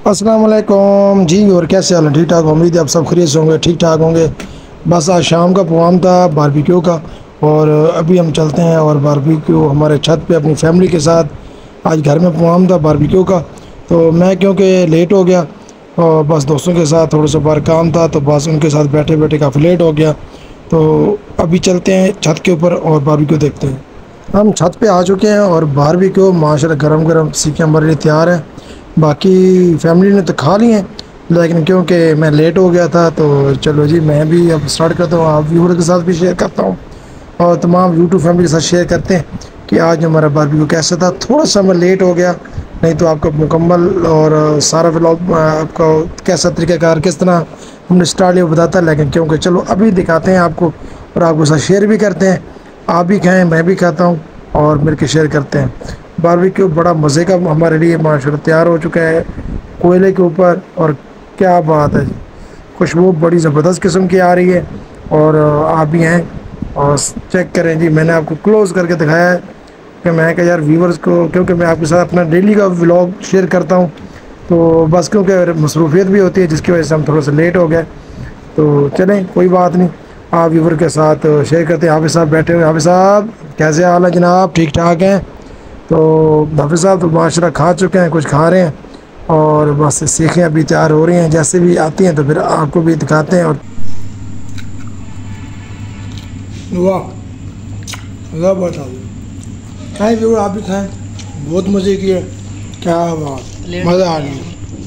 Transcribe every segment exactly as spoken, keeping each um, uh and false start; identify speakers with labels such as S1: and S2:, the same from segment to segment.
S1: अस्सलाम वालेकुम जी। और कैसे हाल है? ठीक ठाक। उम्मीद है आप सब खैरियत से होंगे, ठीक ठाक होंगे। बस आज शाम का प्रोग्राम था बारबेक्यू का, और अभी हम चलते हैं और बारबेक्यू हमारे छत पे अपनी फैमिली के साथ। आज घर में प्रोग्राम था बारबेक्यू का, तो मैं क्योंकि लेट हो गया और बस दोस्तों के साथ थोड़ा सा बाहर काम था, तो बस उनके साथ बैठे बैठे काफ़ी लेट हो गया। तो अभी चलते हैं छत के ऊपर और बारबेक्यू देखते हैं। हम छत पे आ चुके हैं और बारबेक्यू माशाल्लाह गरम गरम सीखें हमारे लिए तैयार है। बाकी फैमिली ने तो खा लिए हैं, लेकिन क्योंकि मैं लेट हो गया था तो चलो जी मैं भी अब स्टार्ट करता हूँ। आप व्यूअर के साथ भी शेयर करता हूँ और तमाम यूट्यूब फैमिली के साथ शेयर करते हैं कि आज हमारा बारबेक्यू कैसा था। थोड़ा सा मैं लेट हो गया, नहीं तो आपका मुकम्मल और सारा व्लॉग आपका कैसा तरीक़ाकार किस तरह हमने स्टार्ट लिया बताता, लेकिन क्योंकि चलो अभी दिखाते हैं आपको और आपके साथ शेयर भी करते हैं। आप भी खाएँ, मैं भी खाता हूँ और मिलकर शेयर करते हैं। बारबेक्यू बड़ा मज़े का हमारे लिए माशाल्लाह तैयार हो चुका है कोयले के ऊपर, और क्या बात है जी, खुशबू बड़ी ज़बरदस्त किस्म की आ रही है। और आप भी हैं और चेक करें जी, मैंने आपको क्लोज़ करके दिखाया है कि मैं क्या यार व्यूवर्स को, क्योंकि मैं आपके साथ अपना डेली का व्लॉग शेयर करता हूँ, तो बस क्योंकि मसरूफियत भी होती है जिसकी वजह से हम थोड़ा सा लेट हो गए। तो चलें कोई बात नहीं, आप व्यूवर के साथ शेयर करते हैं। हाफिज़ साहब बैठे हुए। हाफिज़ साहब कैसे हाल है जनाब? ठीक ठाक हैं? तो हाफिज़ साहब तो माशाल्लाह खा चुके हैं, कुछ खा रहे हैं और बस सीखें अभी तैयार हो रही हैं। जैसे भी आती हैं तो फिर आपको भी दिखाते हैं। और वाह ज़बरदस्त खाएँ व्यूवर, आप भी खाएँ, बहुत मज़े की है। क्या बात, मज़ा आ गया।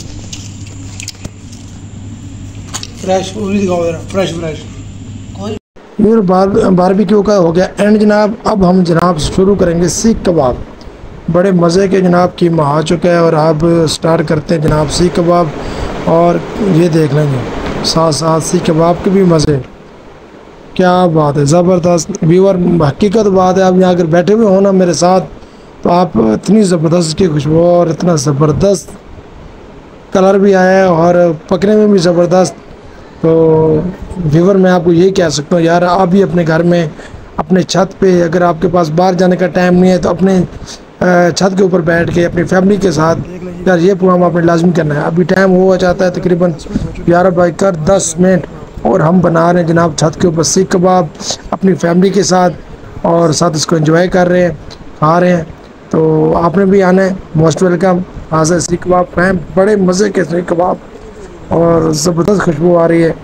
S1: फ्रेश वो भी दिखाओ जरा, फ्रेश फ्रेश व्यूवर। बार बारबेक्यू का हो गया एंड जनाब। अब हम जनाब शुरू करेंगे सीख कबाब। बड़े मज़े के जनाब कीमा आ चुका है और अब स्टार्ट करते हैं जनाब सीख कबाब। और ये देख लेंगे साथ साथ सीख कबाब के भी मज़े। क्या बात है, ज़बरदस्त व्यूअर। हकीकत बात है, आप यहाँ अगर बैठे हुए हो ना मेरे साथ, तो आप इतनी ज़बरदस्त की खुशबू और इतना ज़बरदस्त कलर भी आया है और पकने में भी ज़बरदस्त। तो व्यूअर मैं आपको यही कह सकता हूँ यार, आप भी अपने घर में अपने छत पे, अगर आपके पास बाहर जाने का टाइम नहीं है तो अपने छत के ऊपर बैठ के अपनी फैमिली के साथ यार ये प्रोग्राम आपने लाजमी करना है। अभी टाइम हुआ जाता है तकरीबन ग्यारह बाई कर दस मिनट और हम बना रहे हैं जनाब छत के ऊपर सीख कबाब अपनी फैमिली के साथ, और साथ इसको एंजॉय कर रहे हैं, खा रहे हैं। तो आपने भी आना है, मोस्ट वेलकम। हाज़िर सीख कबाब खाएँ, बड़े मज़े के सीख कबाब और ज़बरदस्त खुशबू आ रही है।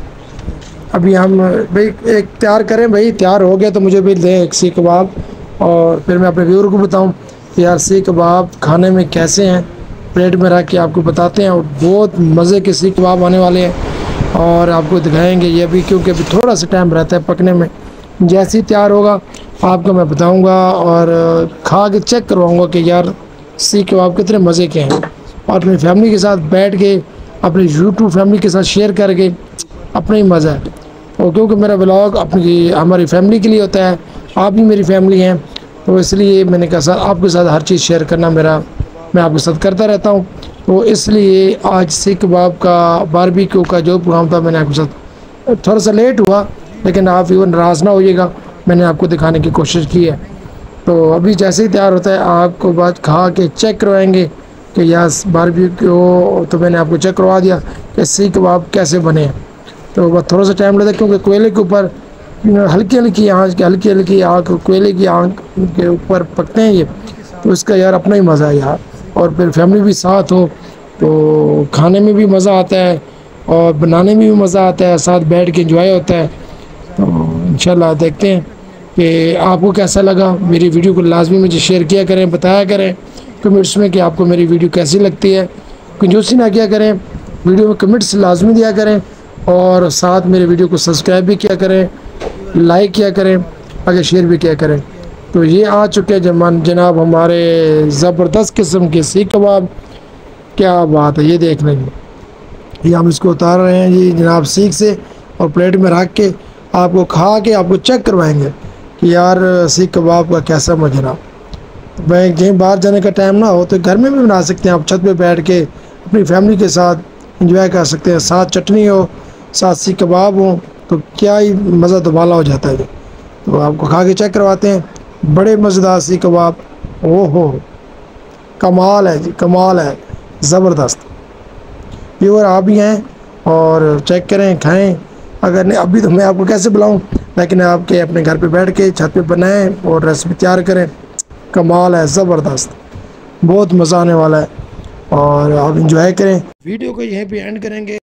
S1: अभी हम भाई एक तैयार करें, भाई तैयार हो गया तो मुझे भी दें एक सीख कबाब, और फिर मैं अपने व्यूअर को बताऊं कि यार सीख कबाब खाने में कैसे हैं। प्लेट में रख के आपको बताते हैं, और बहुत मज़े के सीख कबाब आने वाले हैं और आपको दिखाएंगे ये भी, क्योंकि अभी थोड़ा सा टाइम रहता है पकने में। जैसे ही तैयार होगा आपको मैं बताऊंगा और खा के चेक करवाऊँगा कि यार सीख कबाब कितने मज़े के हैं, और अपनी फैमिली के साथ बैठ के अपनी यूट्यूब फैमिली के साथ शेयर करके अपना ही मज़ा है। और क्योंकि मेरा व्लॉग अपनी हमारी फैमिली के लिए होता है, आप भी मेरी फैमिली हैं, तो इसलिए मैंने कहा सर आपके साथ हर चीज़ शेयर करना मेरा, मैं आपके साथ करता रहता हूँ। तो इसलिए आज सीख कबाब का बारबेक्यू का जो प्रोग्राम था मैंने आपके साथ, थोड़ा सा लेट हुआ लेकिन आप इवन नाराज़ ना होइएगा, मैंने आपको दिखाने की कोशिश की है। तो अभी जैसे ही तैयार होता है आपको बाद खा के चेक करवाएँगे कि यार बारबेक्यू, तो मैंने आपको चेक करवा दिया कि सीख कबाब कैसे बने हैं। तो बस थोड़ा सा टाइम लगता है क्योंकि कोयले के ऊपर हल्की हल्की आँच के हल्की हल्की आँख कोयले की आँख के ऊपर पकते हैं ये, तो इसका यार अपना ही मज़ा है यार। और फिर फैमिली भी साथ हो तो खाने में भी मज़ा आता है और बनाने में भी मज़ा आता है, साथ बैठ के एंजॉय होता है। तो इंशाल्लाह देखते हैं कि आपको कैसा लगा। मेरी वीडियो को लाजमी मुझे शेयर किया करें, बताया करें कमेंट्स में कि आपको मेरी वीडियो कैसी लगती है। कंजूसी ना किया करें, वीडियो में कमेंट्स लाजमी दिया करें और साथ मेरे वीडियो को सब्सक्राइब भी किया करें, लाइक किया करें, आगे शेयर भी किया करें। तो ये आ चुके हैं जमान जनाब हमारे ज़बरदस्त किस्म के सीख कबाब। क्या बात है, ये देख लेंगे, ये हम इसको उतार रहे हैं जी जनाब सीख से, और प्लेट में रख के आपको खा के आपको चेक करवाएंगे कि यार सीख कबाब का कैसा मज़ा। भाई कहीं बाहर जाने का टाइम ना हो तो घर में भी बना सकते हैं आप, छत पे बैठ के अपनी फैमिली के साथ एंजॉय कर सकते हैं। साथ चटनी हो, साथ सीख कबाब हो, तो क्या ही मज़ा दुबाला हो जाता है। तो आपको खा के चेक करवाते हैं, बड़े मज़ेदार सीख कबाब। ओहो कमाल है जी, कमाल है, ज़बरदस्त। व्यूअर आप भी हैं और चेक करें, खाएं। अगर नहीं अभी तो मैं आपको कैसे बुलाऊं, लेकिन आपके अपने घर पे बैठ के छत पे बनाएं और रेसिपी तैयार करें। कमाल है, ज़बरदस्त, बहुत मज़ा आने वाला है और आप इंजॉय करें। वीडियो को यहीं पे एंड करेंगे।